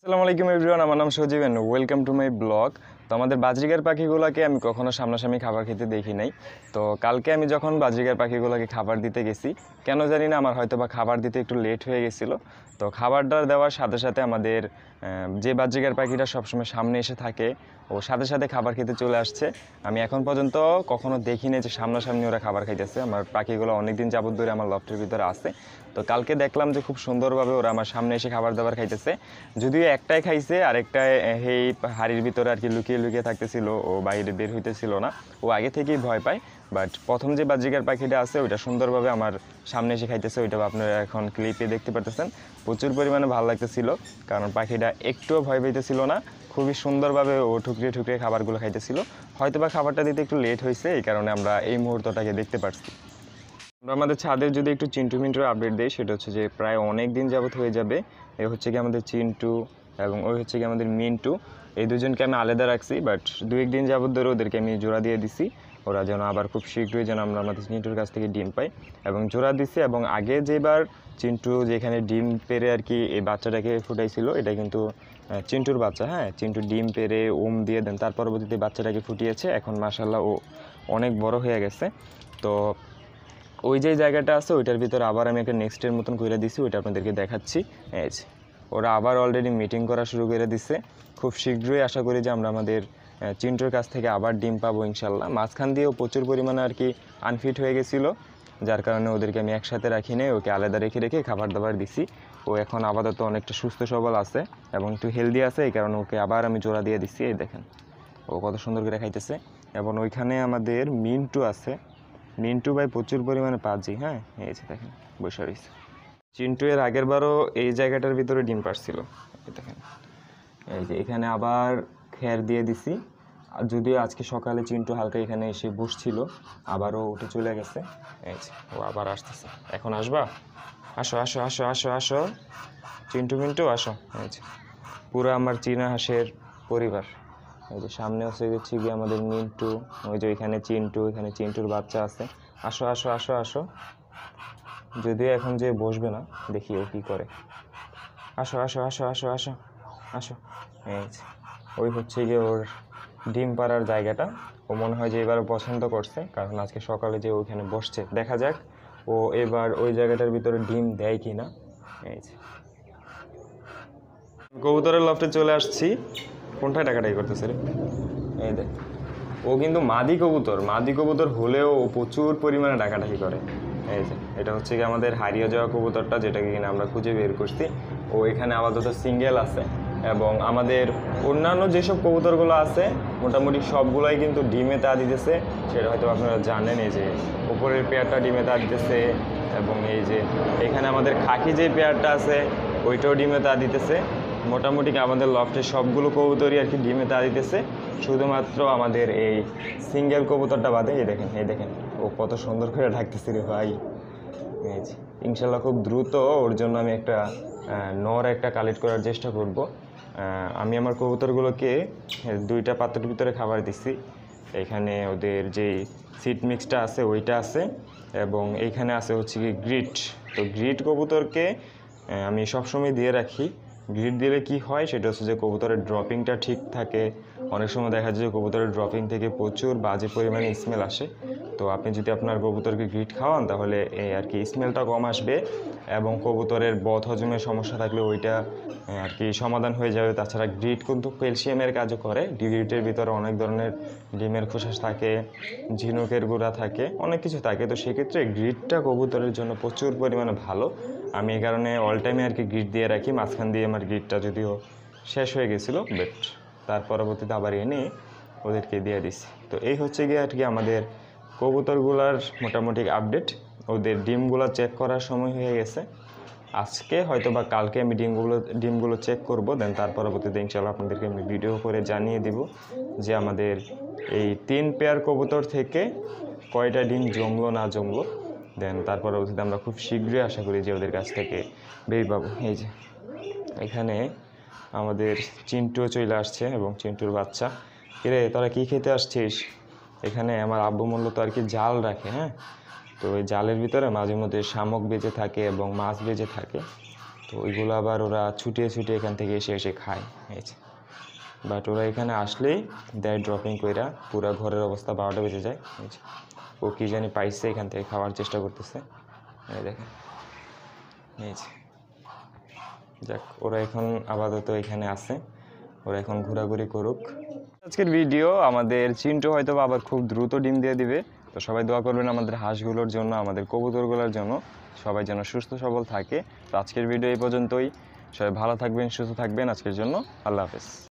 আসসালামু আলাইকুম এভরিওয়ান, আমার নাম Sajib and welcome to my blog. তো আমাদের বাজরিগার পাখিগুলোকে আমি কখনো সামনাসামনি খাবার খেতে দেখি নাই। তো কালকে আমি যখন বাজরিগার পাখিগুলোকে খাবার দিতে গেছি, কেন জানি না আমার হয়তো বা খাবার দিতে একটু লেট হয়ে গেছিলো। তো খাবারটা দেওয়ার সাথে সাথে আমাদের যে বাজরিগার পাখিটা সবসময় সামনে এসে থাকে ও সাথে সাথে খাবার খেতে চলে আসছে। আমি এখন পর্যন্ত কখনো দেখিনি যে সামনাসামনি ওরা খাবার খাইতেছে। আমার পাখিগুলো অনেক দিন যাবত ধরে আমার লফটের ভিতরে আছে। তো কালকে দেখলাম যে খুব সুন্দরভাবে ওরা আমার সামনে এসে খাবার দাবার খাইতেছে। যদিও একটাই খাইছে, আরেকটায় এই হাড়ির ভিতরে আর কি লুকিয়ে লুকিয়ে থাকতেছিল, ও বাইরে বের হইতেছিল না। ও আগে থেকেই ভয় পায়, বাট প্রথম যে বাজরিগার পাখিটা আছে ওইটা সুন্দরভাবে আমার সামনে এসে খাইতেছে। ওইটা আপনারা এখন ক্লিপে দেখতে পারতেছেন। প্রচুর পরিমাণে ভালো লাগতেছিল, কারণ পাখিটা একটুও ভয় পাইতেছিল না। খুবই সুন্দরভাবে ও ঠুকরিয়ে ঠুকরিয়ে খাবারগুলো খাইতেছিল। হয়তো বা খাবারটা দিতে একটু লেট হয়েছে, এই কারণে আমরা এই মুহূর্তটাকে দেখতে পারছি। আমরা আমাদের ছাদের যদি একটু চিন্টু মিন্টুর আপডেট দিই, সেটা হচ্ছে যে প্রায় অনেক দিন যাবত হয়ে যাবে। এ হচ্ছে কি আমাদের চিন্টু এবং ওই হচ্ছে কি আমাদের মিন্টু। এই দুজনকে আমি আলাদা রাখছি, বাট দু একদিন যাবত ধরে ওদেরকে আমি জোড়া দিয়ে দিছি। ওরা যেন আবার খুব শীঘ্রই যেন আমরা আমাদের চিন্টুর কাছ থেকে ডিম পাই, এবং জোড়া দিছি। এবং আগে যেবার চিন্টু যেখানে ডিম পেরে আর কি এই বাচ্চাটাকে ফুটাইছিল, এটা কিন্তু চিন্টুর বাচ্চা। হ্যাঁ, চিন্টু ডিম পেরে দিয়ে দেন, তার পরবর্তীতে বাচ্চাটাকে ফুটিয়েছে। এখন মাশাআল্লাহ ও অনেক বড় হয়ে গেছে। তো ওই যে জায়গাটা আছে ওইটার ভিতরে আবার আমি একটা নেক্সটের মতন করে দিছি, ওইটা আপনাদেরকে দেখাচ্ছি। এই যে ওরা আবার অলরেডি মিটিং করা শুরু করে দিছে। খুব শীঘ্রই আশা করি যে আমরা আমাদের চিন্টুর কাছ থেকে আবার ডিম পাবো ইনশাল্লাহ। মাঝখান দিয়েও প্রচুর পরিমাণে আর কি আনফিট হয়ে গেছিলো, যার কারণে ওদেরকে আমি একসাথে রাখি নেই, ওকে আলাদা রেখে রেখে খাবার দাবার দিছি। ও এখন আপাতত অনেকটা সুস্থ সবল আছে এবং একটু হেলদি আছে, এই কারণে ওকে আবার আমি জোড়া দিয়ে দিচ্ছি। এই দেখেন ও কত সুন্দর করে খাইতেছে। এবং ওইখানে আমাদের মিন্টু আছে। মিন্টু ভাই প্রচুর পরিমাণে পাজি। হ্যাঁ, এই যে দেখেন বসে রয়েছে। চিন্টু এর আগের বারও এই জায়গাটার ভিতরে ডিম পারছিল। দেখেন এই যে এখানে আবার খের দিয়ে দিছি। আর যদিও আজকে সকালে চিন্টু হালকা এখানে এসে বসছিল, আবারও উঠে চলে গেছে। এই যে ও আবার আসতেছে। এখন আসবা? আসো আসো আসো আসো আসো চিন্টু মিন্টু আসো। এই যে পুরো আমার চীনা হাঁসের পরিবার। এই যে সামনে হচ্ছে গিয়ে আমাদের মিন্টু, ওই যে এখানে চিন্টু, এখানে চিন্টুর বাচ্চা আছে। আসো আসো আসো আসো। যদিও এখন যে বসবে না, দেখি ও কী করে। আসো আসো আসো আসো আসো আসো। এই যে ওই হচ্ছে গিয়ে ওর ডিম পাড়ার জায়গাটা। ও মনে হয় যে এবার পছন্দ করছে, কারণ আজকে সকালে যে ওইখানে বসছে। দেখা যাক ও এবার ওই জায়গাটার ভিতরে ডিম দেয় কি না। এই যে কবুতরের লফটে চলে আসছি। কোনটায় টাকাটাই করতেছে রে? এই দেখ, ও কিন্তু মাদি কবুতর হলেও ও প্রচুর পরিমাণে ডাকাডাকি করে। এই যে এটা হচ্ছে কি আমাদের হারিয়ে যাওয়া কবুতরটা, যেটাকে কিনা আমরা খুঁজে বের করছি। ও এখানে আপাতত সিঙ্গেল আছে, এবং আমাদের অন্যান্য যেসব কবুতরগুলো আছে মোটামুটি সবগুলোই কিন্তু ডিমে তা দিতেছে। সেটা হয়তো আপনারা জানেন। এই যে উপরের পেয়ারটা ডিমে তা দিতেছে, এবং এই যে এখানে আমাদের খাকি যে পেয়ারটা আছে ওইটাও ডিমে তা দিতেছে। মোটামুটি আমাদের লফটে সবগুলো কবুতরই আর কি ডিমে তা দিতেছে, শুধুমাত্র আমাদের এই সিঙ্গেল কবুতরটা বাদে। এই দেখেন ও কত সুন্দর করে ডাকতেছে রে ভাই। এই যে ইনশাল্লাহ খুব দ্রুত ওর জন্য আমি একটা নর একটা কালেক্ট করার চেষ্টা করব। আমি আমার কবুতরগুলোকে 2টা পাত্রের ভিতরে খাবার দিচ্ছি। এখানে ওদের যে সিড মিক্সটা আছে ওইটা আছে, এবং এইখানে আছে হচ্ছে কি গ্রিট। তো গ্রিট কবুতরকে আমি সবসময় দিয়ে রাখি। গ্রিট দিলে কি হয় সেটা হচ্ছে যে কবুতরের ড্রপিংটা ঠিক থাকে। অনেক সময় দেখা যায় যে কবুতরের ড্রপিং থেকে প্রচুর বাজে পরিমাণে স্মেল আসে। তো আপনি যদি আপনার কবুতরকে গ্রিট খাওয়ান তাহলে এই আর কি স্মেলটা কম আসবে, এবং কবুতরের বদ হজমের সমস্যা থাকলে ওইটা আর কি সমাধান হয়ে যাবে। তাছাড়া গ্রিট কিন্তু ক্যালসিয়ামের কাজও করে। গ্রিটের ভিতরে অনেক ধরনের ডিমের খোসা থাকে, ঝিনুকের গুঁড়া থাকে, অনেক কিছু থাকে। তো সেক্ষেত্রে গ্রিটটা কবুতরের জন্য প্রচুর পরিমাণে ভালো। আমি এই কারণে অল টাইমে আর কি গ্রিট দিয়ে রাখি। মাঝখান দিয়ে আমার গ্রিটটা যদিও শেষ হয়ে গেছিলো, বাট তার পরবর্তীতে আবার এনে ওদেরকে দিয়ে দিছি। তো এই হচ্ছে গিয়ে আর কি আমাদের কবুতরগুলার মোটামুটি আপডেট। ওদের ডিমগুলো চেক করার সময় হয়ে গেছে। আজকে হয়তো বা কালকে আমি ডিমগুলো চেক করব, দেন তার পরবর্তীতে ইনশাআল্লাহ আপনাদেরকে আমি ভিডিও করে জানিয়ে দিব যে আমাদের এই 3 পেয়ার কবুতর থেকে কয়টা ডিম জমলো না জমলো। দেন তার পরবর্তীতে আমরা খুব শীঘ্রই আশা করি যে ওদের কাছ থেকে বেবি পাবো। এই যে এখানে আমাদের চিন্টুও চলে আসছে এবং চিন্টুর বাচ্চা। কিরে তোরা কী খেতে আসছিস? এখানে আমার আব্বু মূলত আর কি জাল রাখে। হ্যাঁ, তো ওই জালের ভিতরে মাঝে মধ্যে শামুক বেঁচে থাকে এবং মাছ বেঁচে থাকে। তো তো ওইগুলো আবার ওরা ছুটিয়ে ছুটিয়ে এখান থেকে এসে এসে খায়, এই যে। বাট ওরা এখানে আসলেই দেয় ড্রপিং কইরা, পুরো ঘরের অবস্থা 12টা বেজে যায়, এই যে। ও কী জানি পাইছে, এখান থেকে খাওয়ার চেষ্টা করতেছে, এই দেখেন, এই যে। যাক, ওরা এখন আপাতত এখানে আছে, ওরা এখন ঘোরাঘুরি করুক। আজকের ভিডিও আমাদের চিন্টু হয়তো আবার খুব দ্রুত ডিম দিয়ে দিবে, তো সবাই দোয়া করবেন আমাদের হাঁসগুলোর জন্য, আমাদের কবুতরগুলোর জন্য, সবাই যেন সুস্থ সবল থাকে। তো আজকের ভিডিও এই পর্যন্তই, সবাই ভালো থাকবেন, সুস্থ থাকবেন। আজকের জন্য আল্লাহ হাফেজ।